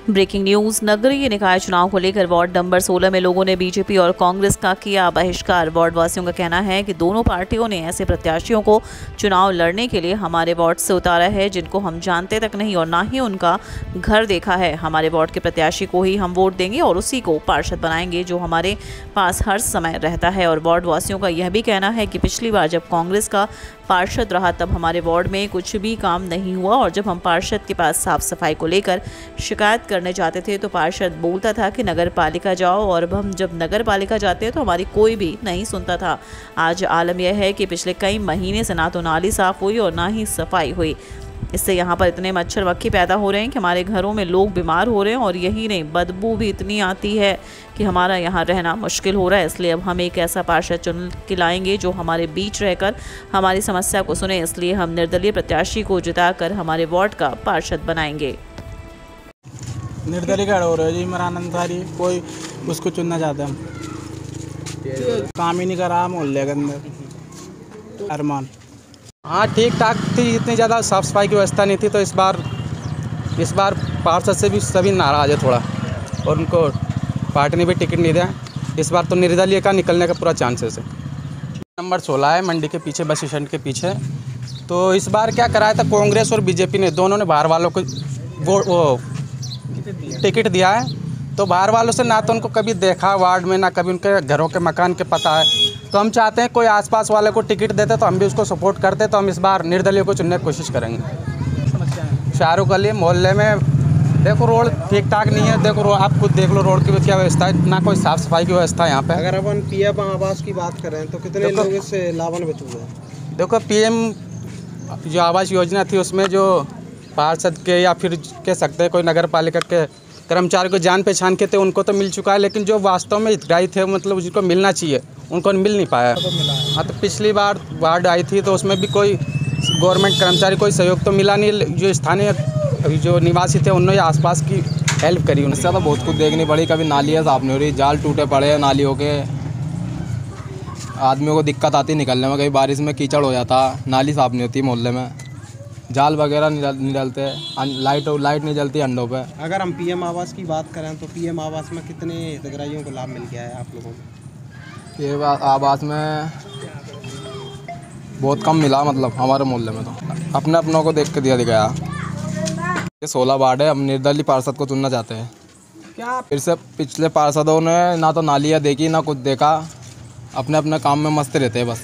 Breaking news. नगरीय निकाय चुनाव को लेकर वार्ड नंबर 16 में लोगों ने बीजेपी और कांग्रेस का किया बहिष्कार। वार्ड वासियों का कहना है कि दोनों पार्टियों ने ऐसे प्रत्याशियों को चुनाव लड़ने के लिए हमारे वार्ड से उतारा है जिनको हम जानते तक नहीं और ना ही उनका घर देखा है। हमारे वार्ड के प्रत्याशी को ही हम वोट देंगे और उसी को पार्षद बनाएंगे जो हमारे पास हर समय रहता है। और वार्ड वासियों का यह भी कहना है कि पिछली बार जब कांग्रेस का पार्षद रहा तब हमारे वार्ड में कुछ भी काम नहीं हुआ और जब हम पार्षद के पास साफ सफाई को लेकर शिकायत करने जाते थे तो पार्षद बोलता था कि नगर पालिका जाओ, और अब हम जब नगर पालिका जाते हैं तो हमारी कोई भी नहीं सुनता था। आज आलम यह है कि पिछले कई महीने से ना तो नाली साफ हुई और ना ही सफाई हुई। इससे यहाँ पर इतने मच्छर मक्खी पैदा हो रहे हैं कि हमारे घरों में लोग बीमार हो रहे हैं और यही नहीं, बदबू भी इतनी आती है कि हमारा यहाँ रहना मुश्किल हो रहा है। इसलिए अब हम एक ऐसा पार्षद चुन के लाएंगे जो हमारे बीच रहकर हमारी समस्या को सुने। इसलिए हम निर्दलीय प्रत्याशी को जिताकर हमारे वार्ड का पार्षद बनाएंगे। निर्दलीय खड़ा हो रहा है जी, इमरान अंसारी, कोई उसको चुनना चाहते हैं हम। काम ही नहीं करा मोहल्ले के अंदर। अरमान हाँ ठीक ठाक थी, इतनी ज़्यादा साफ़ सफाई की व्यवस्था नहीं थी, तो इस बार पार्षद से भी सभी नाराज़ है थोड़ा, और उनको पार्टी ने भी टिकट नहीं दिया। इस बार तो निर्दलीय का निकलने का पूरा चांसेस है। नंबर 16 है, मंडी के पीछे, बस स्टैंड के पीछे। तो इस बार क्या कराया था, कांग्रेस और बीजेपी ने दोनों ने बाहर वालों को वो टिकट दिया है। तो बाहर वालों से ना तो उनको कभी देखा वार्ड में, ना कभी उनके घरों के मकान के पता है। तो हम चाहते हैं कोई आसपास वाले को टिकट देते तो हम भी उसको सपोर्ट करते। तो हम इस बार निर्दलीय को चुनने की कोशिश करेंगे। शाहरुख अली मोहल्ले में देखो रोड ठीक ठाक नहीं है, देखो आप खुद देख लो रोड की क्या व्यवस्था है, ना कोई साफ़ सफाई की व्यवस्था है यहाँ पे। अगर अपन पीएम आवास की बात करें तो कितने लोग इससे लाभान्वित हुए? देखो पीएम जो आवास योजना थी उसमें जो पार्षद के या फिर कह सकते हैं कोई नगर पालिका के कर्मचारी को जान पहचान के थे उनको तो मिल चुका है, लेकिन जो वास्तव में हितग्राही थे, मतलब जिनको मिलना चाहिए उनको मिल नहीं पाया। हाँ, तो पिछली बार वार्ड आई थी तो उसमें भी कोई गवर्नमेंट कर्मचारी कोई सहयोग तो मिला नहीं। जो स्थानीय जो निवासी थे उन्होंने आसपास की हेल्प करी। उनसे तो बहुत कुछ देखनी पड़ी, कभी नालियाँ साफ नहीं हो रही, जाल टूटे पड़े हैं नालियों के, आदमियों को दिक्कत आती निकलने में, कभी बारिश में कीचड़ हो जाता, नाली साफ नहीं होती मोहल्ले में, जाल वगैरह नहीं डलते, लाइट नहीं जलती अंडों पे। अगर हम पीएम आवास की बात करें तो पीएम आवास में कितने हितग्राहियों को लाभ मिल गया है आप लोगों को? ये आवास में बहुत कम मिला, मतलब हमारे मोहल्ले में तो अपने अपनों को देख के दिया गया। ये 16 वार्ड है, हम निर्दलीय पार्षद को चुनना चाहते हैं। क्या फिर से पिछले पार्षदों ने ना तो नालियाँ देखी ना कुछ देखा, अपने अपने काम में मस्त रहते हैं बस।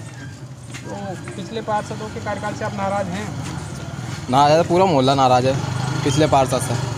तो पिछले पार्षदों के कार्यकाल से आप नाराज़ हैं? नाराज है, पूरा मोहल्ला नाराज है पिछले पार्षद से।